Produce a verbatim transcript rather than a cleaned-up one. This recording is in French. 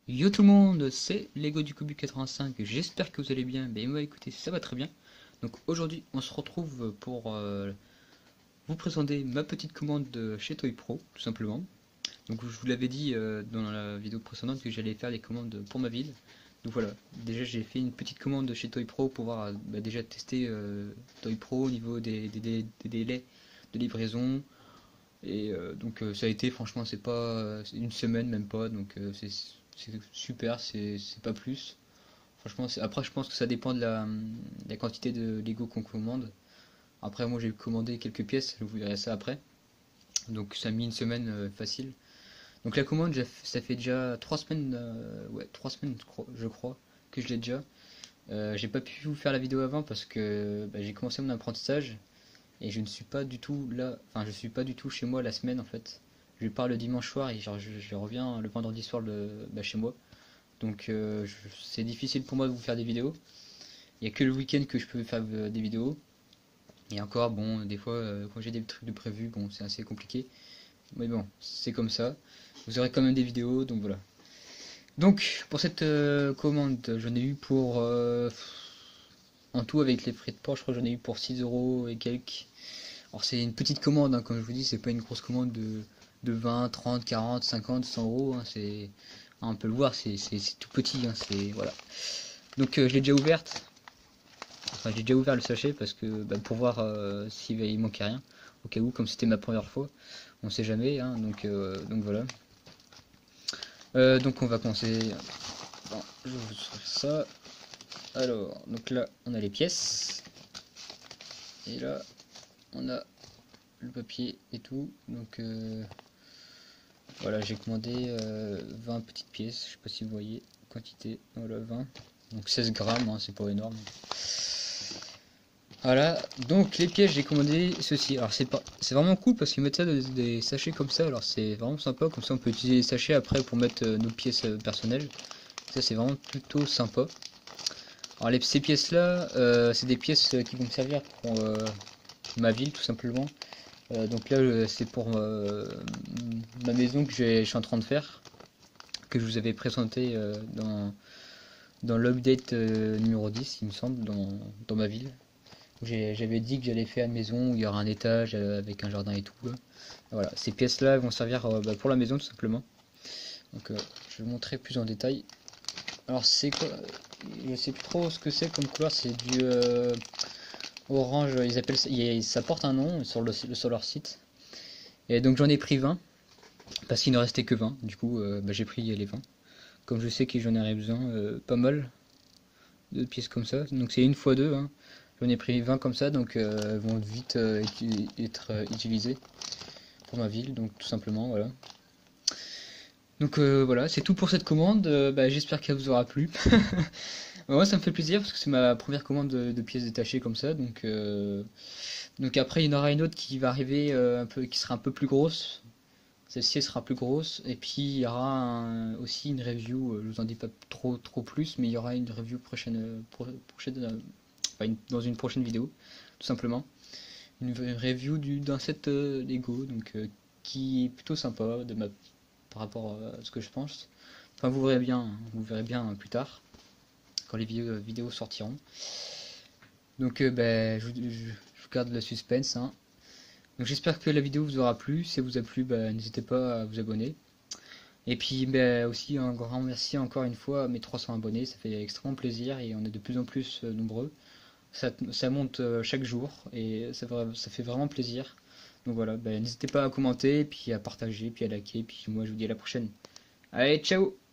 Yo tout le monde, c'est Lego du Cobu quatre-vingt-cinq, j'espère que vous allez bien. Ben moi écoutez, ça va très bien. Donc aujourd'hui on se retrouve pour euh, vous présenter ma petite commande de chez Toy Pro, tout simplement. Donc je vous l'avais dit euh, dans la vidéo précédente que j'allais faire des commandes pour ma ville. Donc voilà, déjà j'ai fait une petite commande de chez Toy Pro pour pouvoir bah, déjà tester euh, Toy Pro au niveau des, des- des- des délais de livraison. Et euh, donc euh, ça a été, franchement, c'est pas c'est une semaine, même pas, donc euh, c'est c'est super, c'est c'est pas plus. Franchement, c'est- après je pense que ça dépend de la, de la quantité de Lego qu'on commande. Après moi j'ai commandé quelques pièces, je vous verrez ça après. Donc ça a mis une semaine euh, facile. Donc la commande, j'ai fait- ça fait déjà trois semaines, euh, ouais, trois semaines je crois, je crois, que je l'ai déjà. Euh, j'ai pas pu vous faire la vidéo avant parce que bah, j'ai commencé mon apprentissage. Et je ne suis pas du tout là, enfin je suis pas du tout chez moi la semaine en fait. Je pars le dimanche soir et genre, je, je reviens le vendredi soir le, bah, chez moi. Donc euh, c'est difficile pour moi de vous faire des vidéos. Il n'y a que le week-end que je peux faire euh, des vidéos. Et encore, bon, des fois, euh, quand j'ai des trucs de prévu, bon, c'est assez compliqué. Mais bon, c'est comme ça. Vous aurez quand même des vidéos, donc voilà. Donc, pour cette euh, commande, j'en ai eu pour... euh, en tout, avec les frais de port, je crois que j'en ai eu pour six euros et quelques. Alors c'est une petite commande, hein, comme je vous dis, c'est pas une grosse commande de, de vingt, trente, quarante, cinquante, cent euros. Hein, c'est, hein, on peut le voir, c'est c'est- c'est tout petit. Hein, c'est, voilà. Donc euh, je l'ai déjà ouverte. Enfin, j'ai déjà ouvert le sachet parce que bah, pour voir euh, s'il il manquait rien. Au cas où, comme c'était ma première fois, on sait jamais. Hein, donc, euh, donc voilà. Euh, donc on va commencer. Bon, je vais vous faire ça. Alors, donc là, on a les pièces. Et là, on a le papier et tout. Donc euh, voilà, j'ai commandé euh, vingt petites pièces, je sais pas si vous voyez, quantité, voilà, vingt. Donc seize grammes, hein, c'est pas énorme. Voilà, donc les pièces, j'ai commandé ceci. Alors c'est pas, c'est vraiment cool parce qu'ils mettent ça dans des sachets comme ça, alors c'est vraiment sympa, comme ça on peut utiliser les sachets après pour mettre euh, nos pièces euh, personnelles. Ça c'est vraiment plutôt sympa. Alors les, ces pièces là, euh, c'est des pièces euh, qui vont me servir pour euh, ma ville tout simplement. Euh, donc là euh, c'est pour euh, ma maison que je suis en train de faire, que je vous avais présenté euh, dans, dans l'update euh, numéro dix, il me semble, dans, dans ma ville. J'avais dit que j'allais faire une maison où il y aura un étage euh, avec un jardin et tout. Là. Voilà, ces pièces-là vont servir euh, bah, pour la maison tout simplement. Donc euh, je vais vous montrer plus en détail. Alors c'est quoi? Je sais plus trop ce que c'est comme couleur, c'est du euh, orange, ils appellent ça, ça porte un nom sur, le, sur leur site. Et donc j'en ai pris vingt, parce qu'il ne restait que vingt, du coup euh, bah, j'ai pris les vingt. Comme je sais que j'en aurais besoin euh, pas mal de pièces comme ça, donc c'est une fois deux, hein. J'en ai pris vingt comme ça, donc euh, elles vont vite euh, être euh, utilisées pour ma ville, donc tout simplement, voilà. Donc euh, voilà, c'est tout pour cette commande, euh, bah, j'espère qu'elle vous aura plu. Moi ça me fait plaisir parce que c'est ma première commande de, de pièces détachées comme ça, donc, euh, donc après il y en aura une autre qui va arriver euh, un peu, qui sera un peu plus grosse. Celle-ci sera plus grosse. Et puis il y aura un- aussi une review, euh, je vous en dis pas trop trop plus, mais il y aura une review prochaine, euh, pro- prochaine euh, enfin, une- dans une prochaine vidéo, tout simplement. Une v- review du- d'un set euh, Lego, donc euh, qui est plutôt sympa de ma, par rapport à ce que je pense. Enfin vous verrez bien, hein, vous verrez bien euh, plus tard, quand les vidéos, vidéos sortiront. Donc euh, ben, je, je- je garde le suspense, hein. Donc j'espère que la vidéo vous aura plu. Si elle vous a plu, ben, n'hésitez pas à vous abonner. Et puis ben, aussi un grand merci encore une fois à mes trois cents abonnés, ça fait extrêmement plaisir et on est de plus en plus euh, nombreux. Ça, ça monte euh, chaque jour et ça, ça fait vraiment plaisir. Donc voilà, ben, n'hésitez pas à commenter, puis à partager, puis à liker, puis moi je vous dis à la prochaine. Allez, ciao!